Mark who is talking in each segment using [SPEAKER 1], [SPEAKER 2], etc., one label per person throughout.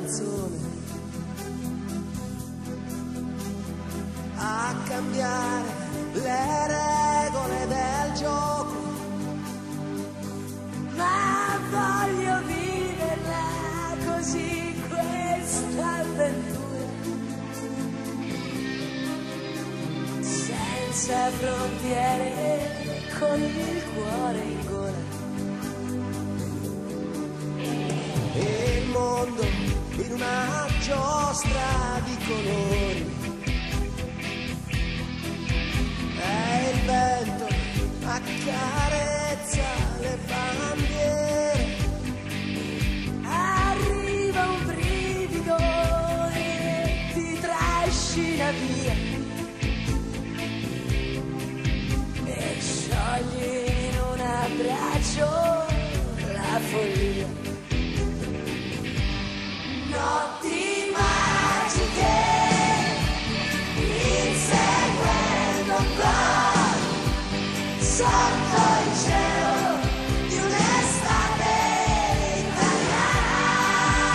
[SPEAKER 1] canzone, a cambiare le regole del gioco, ma voglio viverla così questa avventura, senza frontiere, con il cuore in gola. E il mondo in una giostra di colori, e il vento accarezza le bandiere, arriva un brivido e ti trascina via e sciogli in un abbraccio la follia. Notti magiche, inseguendo un po' sotto il cielo di un'estate italiana,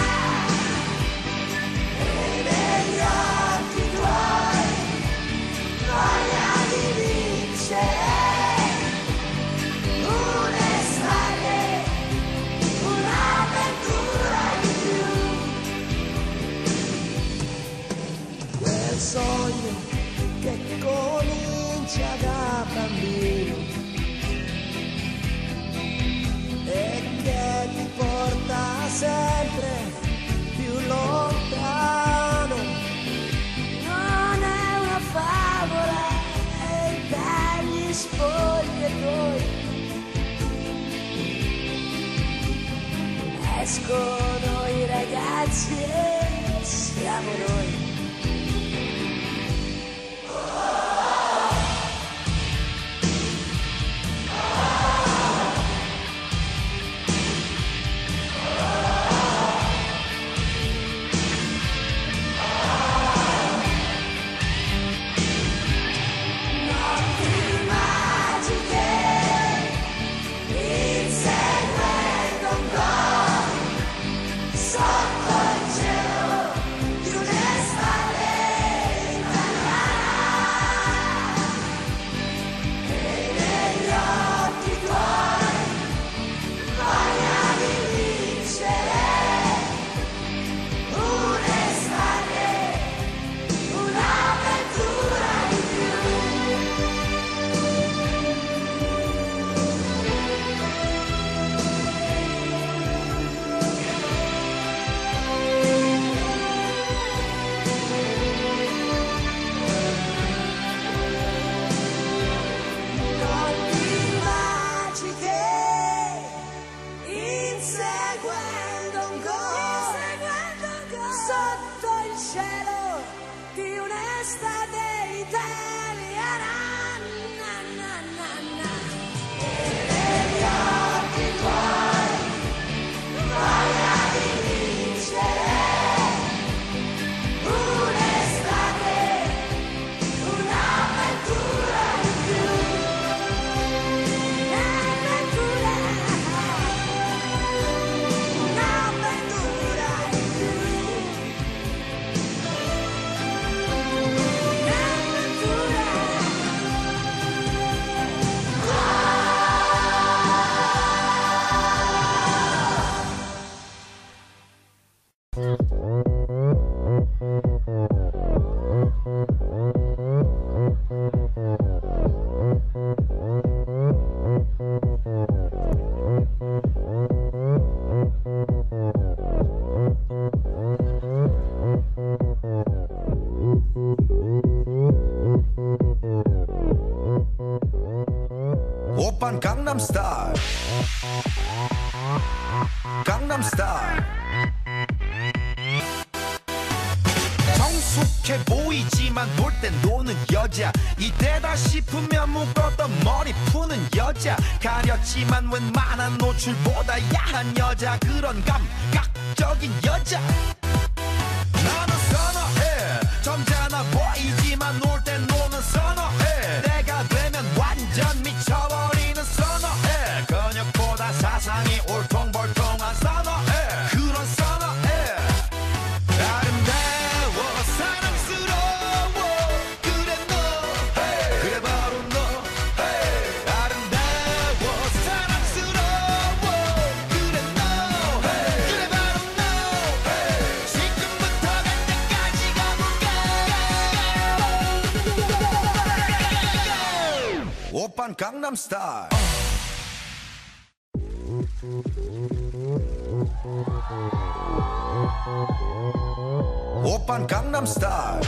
[SPEAKER 1] e negli occhi tuoi voglia di vincere. Sogno che comincia da bambino e che ti porta sempre più lontano. Non è una favola e dagli spogliatoi escono i ragazzi e siamo noi.
[SPEAKER 2] 오빤 강남스타일 강남스타일 성숙해 보이지만 놀 땐 노는 여자 이때다 싶으면 묶었던 머리 푸는 여자 가렸지만 웬만한 노출보다 야한 여자 그런 감각적인 여자 나는 선호해 점잖아 보이지만 놀 땐 노는 선호해 내가 되면 완전 미쳐버리는 선호해 근육보다 사상이 올통벌통한 선호해 그런 선호해 오빤 강남스타일. 오빤 강남스타일.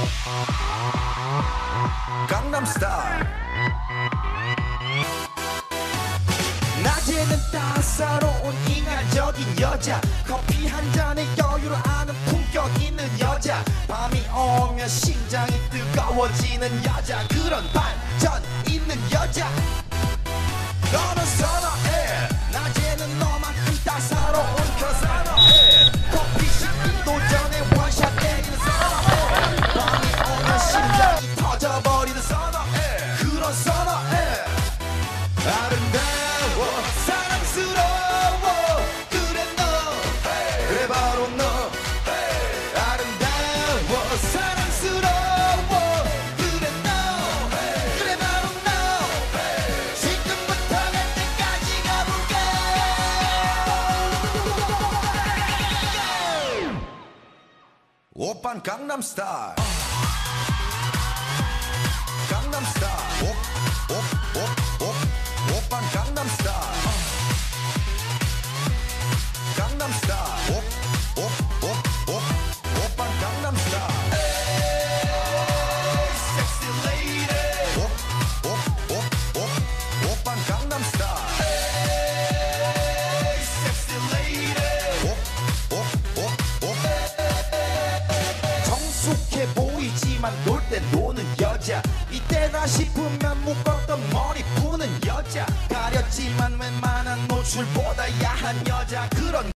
[SPEAKER 2] 강남스타일. 낮에는 따사로운 인간적인 여자, 커피 한 잔에 여유를 아는 품격 있는 여자, 밤이 오면 심장이 뜨거워지는 여자, 그런 반전 있는 여자 너는 선호해. 낮에는 너만큼 따사로운 그 선호해. 커피 식기도 전에 원샷 때리는 선호해. 밤이 오면 심장이 터져버리는 선호해. 그런 선호해. 아름다워 사랑스러워 그래 너 그래 바로 너 아름다워 사랑스러워 그래 너 그래 바로 너 지금부터 갈 때까지 가볼게. 오빤 강남스타일. 강남스타일. 오빤 강남스타일. 강남스타일. 오빤 강남스타일. Sexy lady. 오빤 강남스타일. Sexy lady. 정숙해 보이지만 놀 때 노는 여자, 이때다 싶으면 묶었던 머리 푸는 여자, 가렸지만 웬만한 노출보다 야한 여자, 그런